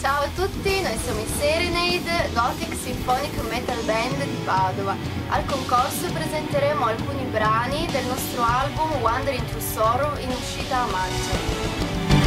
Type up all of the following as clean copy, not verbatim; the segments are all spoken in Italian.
Ciao a tutti, noi siamo i Serenade, Gothic Symphonic Metal Band di Padova. Al concorso presenteremo alcuni brani del nostro album Wandering Through Sorrow in uscita a maggio.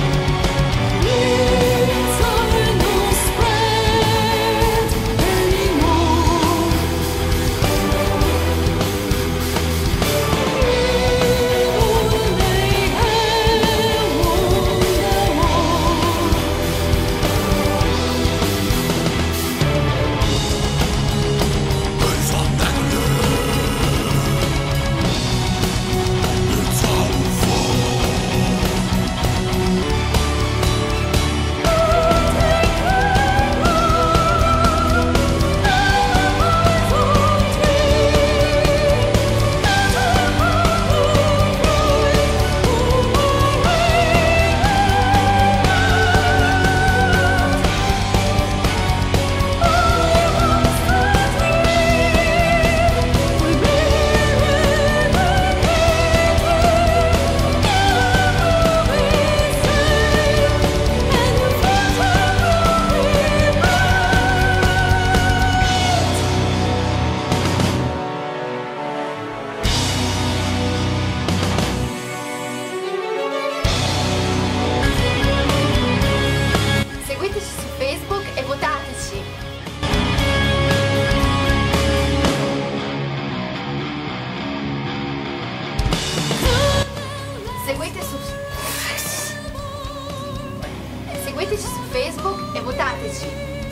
Seguiteci su Facebook e votateci.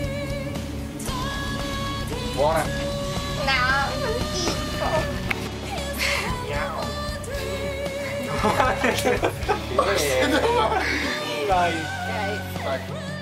Buona. No, non dico. Vai. Ok. Vai.